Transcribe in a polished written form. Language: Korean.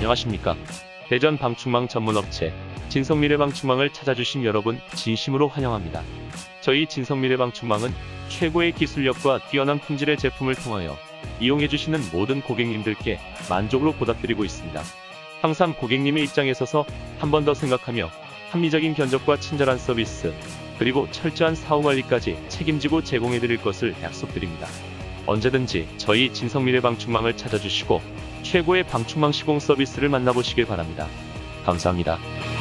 안녕하십니까. 대전 방충망 전문업체 진성미래방충망을 찾아주신 여러분 진심으로 환영합니다. 저희 진성미래방충망은 최고의 기술력과 뛰어난 품질의 제품을 통하여 이용해주시는 모든 고객님들께 만족으로 보답드리고 있습니다. 항상 고객님의 입장에 서서 한 번 더 생각하며 합리적인 견적과 친절한 서비스, 그리고 철저한 사후관리까지 책임지고 제공해드릴 것을 약속드립니다. 언제든지 저희 진성미래방충망을 찾아주시고 최고의 방충망 시공 서비스를 만나보시길 바랍니다. 감사합니다.